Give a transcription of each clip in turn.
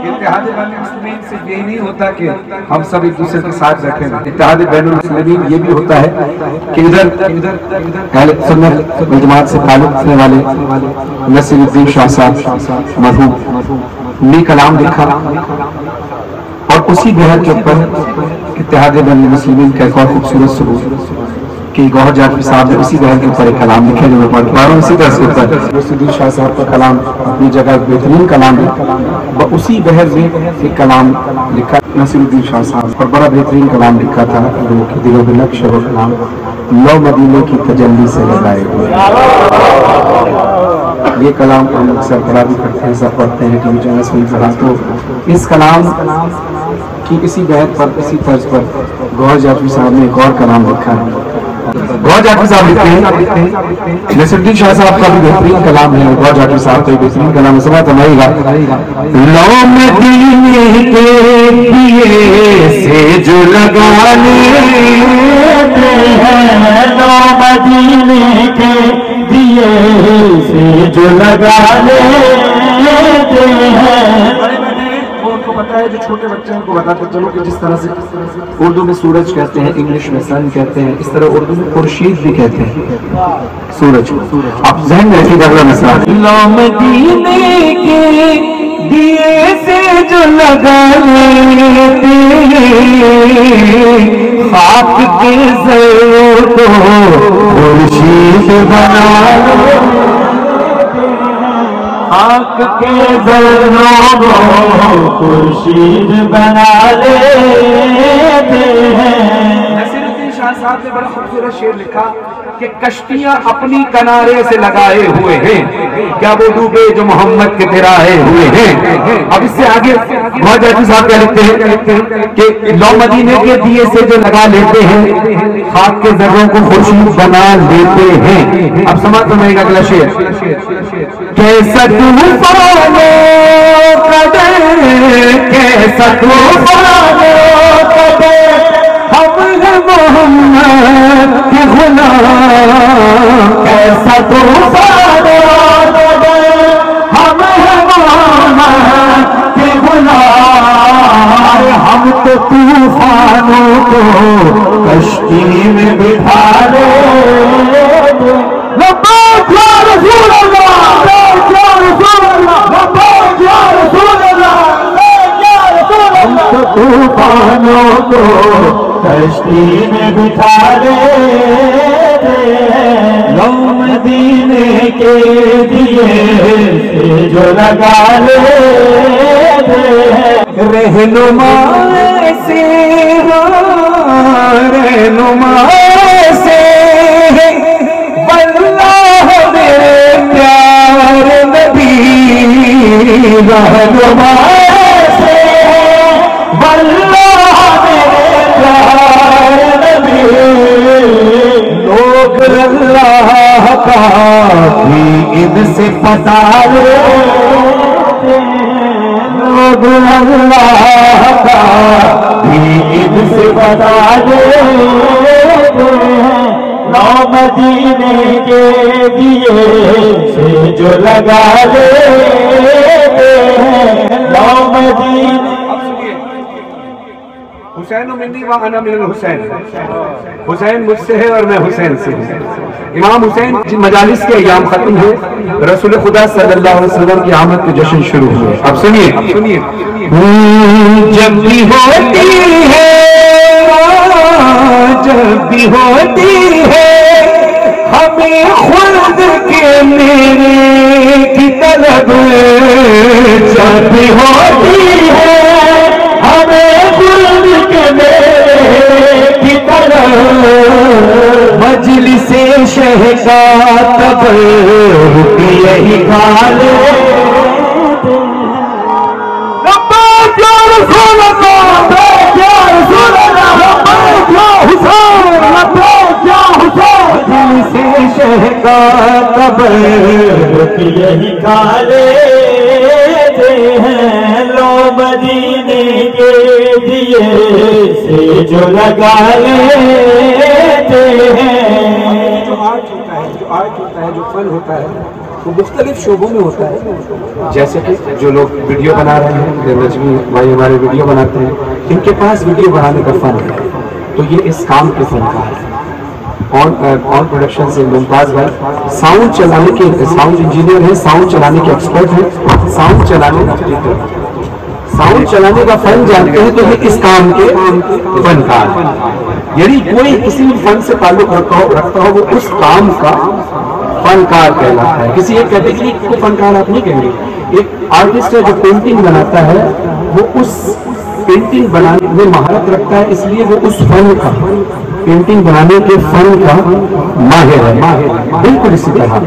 اتحاد بین المسلمین سے یہی نہیں ہوتا کہ ہم سب ایک دوسرے کے ساتھ بیٹھے ہیں. اتحاد بین المسلمین یہ بھی ہوتا ہے کہ ادھر اہل سنت والجماعت سے تعلق رکھنے والے نصیر الدین شاہ صاحب مرحوم نے کلام لکھا اور اسی بحر کے اوپر اتحاد بین المسلمین کا ایک اور خوبصورت ثبوت کہ گوہر جعفری صاحب نے اسی بحر کے اوپر ایک کلام لکھا جو میں پڑھ پا رہا ہوں. اسی طرح سے نصیر الدین شاہ صاحب کا کلام اپنی جگہ ایک بہترین کلام ہے. اسی بحر میں ایک کلام لکھا نصیر الدین شاہ صاحب اور بڑا بہترین کلام لکھا تھا جو کہ دلوں میں نقش و کلام لو مدینے کی تجلی سے لگائے ہوئے. یہ کلام ہم اکثر پڑھا بھی کرتے ہیں, سب پڑھتے ہیں ٹی وی چینلز میں پڑھا. تو اس کلام کی اسی بحث پر اسی طرز پر گوہر جعفری صاحب نے ایک اور کلام لکھا ہے. گوہر جعفری صاحب لکھتے ہیں, نصیر الدین شاہ صاحب کا بھی بہترین کلام ہے, گوہر جعفری صاحب کا بھی بہترین کلام ہے. سماعت فرمائیے گا. لو مدینے کے دیے سے جو لگا لیتے ہیں, لو مدینے کے دیے سے جو لگا لیتے ہیں. پتا ہے جو چھوٹے بچے ہیں ان کو بتاتے چلو کہ جس طرح سے اردو میں سورج کہتے ہیں, انگلش میں سن کہتے ہیں, اس طرح اردو میں خورشید بھی کہتے ہیں سورج. آپ ذہن میں رکھیے گا مثلا لو مدینے کے دیے سے جو لگا لیتے خاک کے زروں کو خورشید بنا لیتے, خاک کے ذروں کو خورشید بنا لیتے ہیں. نصیر الدین شاہ صاحب نے بڑا خوبصورت شعر لکھا کہ کشتیاں اپنی کنارے سے لگائے ہوئے ہیں, کیا وہ ڈوبے جو محمد کے ترائے ہوئے ہیں. اب اس سے آگے گوہر جعفری صاحب کیا لکھتے ہیں کہ لو مدینے کے دیے سے جو لگا لیتے ہیں خاک کے ذروں کو خورشید بنا لیتے ہیں. اب سماعت فرمائیے گا اگلا شعر. کیسا طوفان قدر, کیسا طوفان قدر, ہم ہیں محمد کے غلام. کیسا طوفان قدر, ہم ہیں محمد کے غلام. ہم تو طوفانوں کو کشتی میں بٹھا لیتے. لبیک یا رسول اللہ, طوفانوں کو کشتی میں بٹھا لیتے ہیں. لو مدینے کے دیے سے جو لگا لیتے ہیں. رہنما سے رہنما سے واللہ میرے پیار نبی, رہنما سے واللہ میرے پیار نبی. لوگ اللہ کا بھی ان سے پتا لیتے ہیں, لوگ اللہ کا بھی ان سے پتا لیتے ہیں. لو مدینے کے دیے سے جو لگا لیتے ہیں. لو مدینے حسین منی وانا من الحسین, حسین مجھ سے ہے اور میں حسین سے ہوں. امام حسین جن مجالس کے ایام ختم ہوئے, رسول خدا صلی اللہ علیہ وسلم کی آمد کے جشن شروع ہوئے. اب سنیے. جب بھی ہوتی ہے, جب بھی ہوتی ہے ہمیں خلد کے میرے کی طلب, جب بھی ہوتی ہے ہمیں خلد کے میرے کی طلب. مجلس شہ کا تب یہی گال شہ کا تب یہی گال ہیں. لو مدینے کے دیے سے جو لگا لیتے ہیں. جو آرٹ ہوتا ہے, جو فن ہوتا ہے, جو وہ مختلف شعبوں میں ہوتا ہے. جیسے کہ جو لوگ ویڈیو بنا رہے ہیں، نجمی بھائی ہمارے ویڈیو بناتے ہیں، ان کے پاس ویڈیو بنانے کا فن ہے، تو یہ اس کام کے فنکار ہے. اور پروڈکشن سے ممتاز بھائی ساؤنڈ چلانے کے ساؤنڈ انجینئر ہیں، ساؤنڈ چلانے کے ایکسپرٹ ہیں، ساؤنڈ چلانے کا فن جانتے ہیں، تو یہ اس کام کے فنکار ہیں. یعنی کوئی کسی بھی فن سے تعلق رکھتا ہو وہ اس کام کا فنکار کہلاتا ہے. کسی ایک کیٹیگری کو فنکار آپ نہیں کہیں گے. ایک آرٹسٹ ہے جو پینٹنگ بناتا ہے، وہ اس پینٹنگ بنانے میں مہارت رکھتا ہے، اس لیے وہ اس فن کا، پینٹنگ بنانے کے فن کا ماہر ہے. بالکل اسی طرح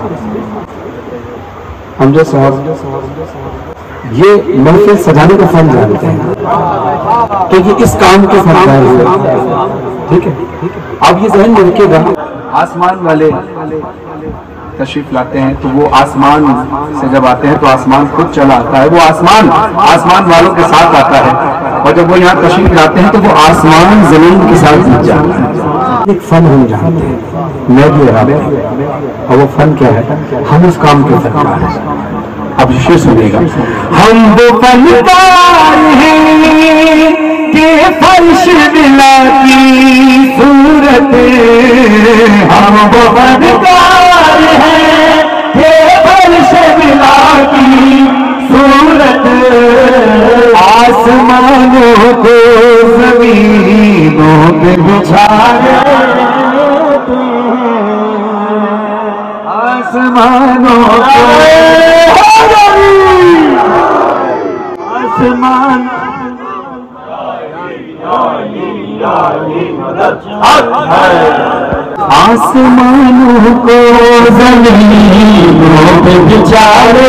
امجد صاحب یہ محفل سجانے کا فن جانتے ہیں، تو یہ اس کام کے فنکار ہوئے. ٹھیک ہے، اب یہ ذہن میں رکھیے گا. آسمان والے تشریف لاتے ہیں تو وہ آسمان سے جب آتے ہیں تو آسمان خود چلا آتا ہے. وہ آسمان والوں کے ساتھ آتا ہے، اور جب وہ یہاں تشریف لاتے ہیں تو وہ آسمان زمین کے ساتھ مل جاتا ہے. ایک فن ہم جانتے ہیں، میں بھی اور وہ فن کیا ہے؟ ہم اس کام کے فنکار ہیں. اب شعر سنیے گا. ہم وہ فنکار ہیں کہ فرش بلا کی صورت، ہم وہ فنکار ہیں کہ فرش بلا کی صورت، آسمانوں کو زمینوں پہ بچھانے، آسمانوں کو آسمان آسمانوں کو زمینوں پہ بچھانے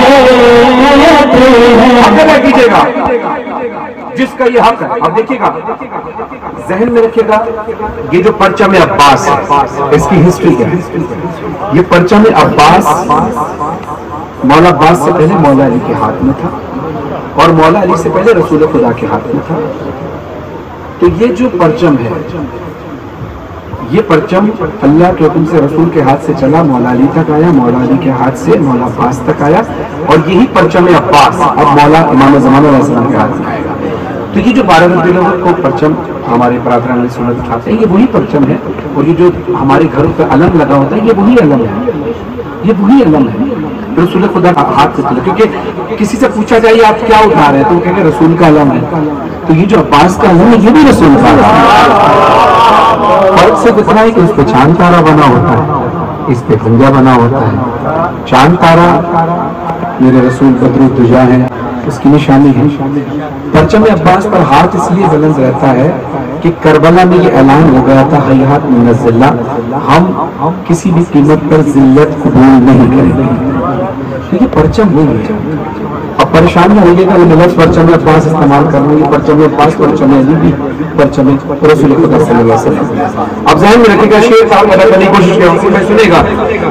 ہیں. کیجیے گا جس کا یہ حق ہے. اب دیکھیے گا، ذہن میں رکھیے گا، یہ جو پرچم عباس ہے اس کی ہسٹری کیا ہے؟ یہ پرچم عباس مولا عباس سے پہلے مولا علی کے ہاتھ میں تھا، اور مولا علی سے پہلے رسول خدا کے ہاتھ میں تھا. تو یہ جو پرچم ہے، یہ پرچم اللہ کے حکم سے رسول کے ہاتھ سے چلا، مولا علی تک آیا، مولا علی کے ہاتھ سے مولا عباس تک آیا، اور یہی پرچم عباس اب مولا امام زمان علیہ السلام کے ہاتھ میں آئے گا. تو یہ جو 12 ربیع الاول کو پرچم ہمارے برادران علیہ سنت اٹھاتے ہیں، یہ وہی پرچم ہے. اور یہ جو ہمارے گھروں پہ علم لگا ہوتا ہے، یہ وہی علم ہے، یہ وہی علم ہے رسول خدا ہاتھ سے چلا. کیونکہ کسی سے پوچھا جائے آپ کیا اٹھا رہے ہیں تو وہ کہیں گے رسول کا علم ہے. تو یہ جو عباس کا علم ہے یہ بھی رسول کا علم ہے. فرق سے اتنا ہے کہ اس پہ چاند تارا بنا ہوتا ہے، اس پہ پنجا بنا ہوتا ہے. چاند تارا میرے رسول بدر الدجا ہے، اس کی نشانی ہے. پرچم عباس پر ہاتھ اس لیے بلند رہتا ہے کہ کربلا میں یہ اعلان ہو گیا تھا، حیات من الذلہ، ہم کسی بھی قیمت پر ذلت قبول نہیں کریں گے. یہ پرچم وہی ہے. اب پریشان نہ ہوئیے گا یہ لفظ پرچم عباس استعمال کرنا، یہ پرچم عباس پرچم علی بھی پرچم رسول خدا صلی اللہ علیہ وسلم. اب ذہن میں رکھے گا، شعر صاحب ادا کرنے کی کوشش کریں، سنے گا.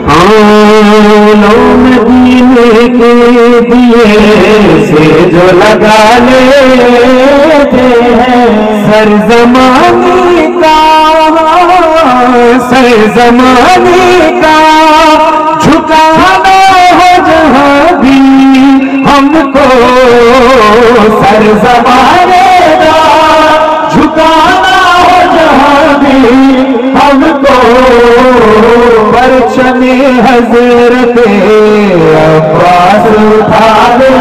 مدینے کے دیے سے جو لگا لیتے ہیں، سر زمانے کا جھکانا ہو جہاں بھی ہم کو، سر زمانے کا جھکانا ہو جہاں بھی ہم کو، پرچم حضرت عباس اٹھا لے.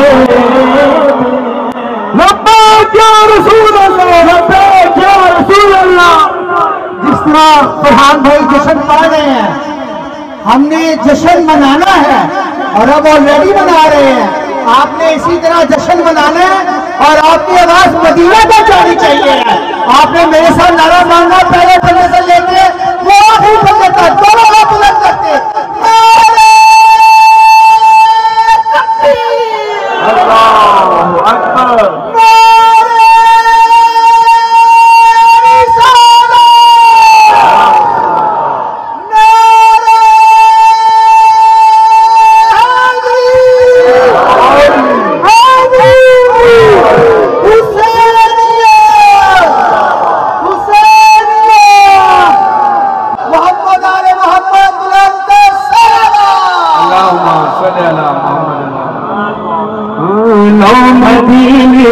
لبیک یا رسول اللہ، لبیک یا رسول اللہ. جس طرح فرحان بھائی جشن پا رہے ہیں، ہم نے جشن منانا ہے اور اب آلریڈی منا رہے ہیں. آپ نے اسی طرح جشن منانا ہے اور آپ کی آواز مدینہ تک جانی چاہیے. آپ نے میرے ساتھ نعرہ مانگا، پہلے پلے سے لے کے وہ آخری پلے تک دونوں ہاتھ بلند کرتے. اللہ اکبر.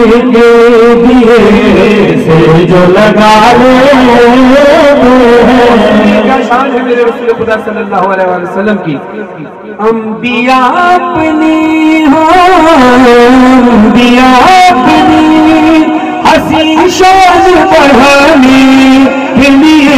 کے دیے سے جو لگا لیتے ہیں. کیا شان ہے میرے رسول خدا صلی اللہ علیہ وسلم کی. انبیاء اپنی انبیاء اپنی حسین شان بڑھانے کے لیے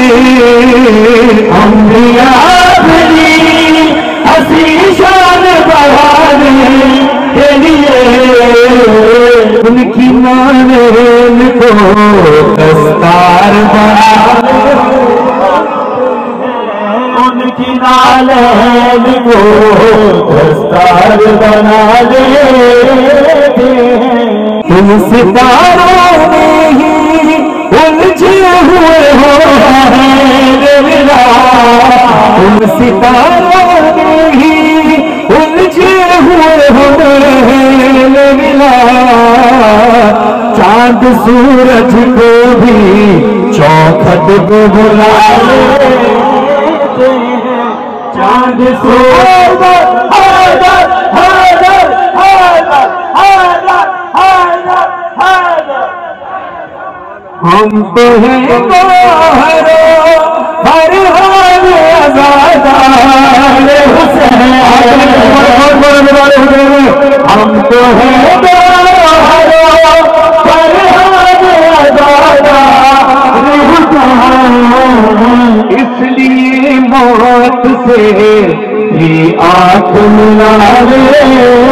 انبیاء اپنی حسین شان بڑھانے کے لیے ان کی نالین کو دستار بنا ان کی نالین کو دستار بنا لیتے ہیں. ان ستاروں میں ہی الجھے ہوئے ہو میرا ان ستاروں میں ہی الجھے ہوئے ہو میرا. چاند سورج کو بھی چوکھٹ کو بلا لیتے ہیں. چاند سورج حیدر حیدر حیدر حیدر حیدر حیدر. ہم تو ہیں گوہرو ہر حال آزادار حسین. ہم تو ہیں گوہرو ہر حال آزادار حسین. اس لیے موت سے یہ آنکھ ملا لے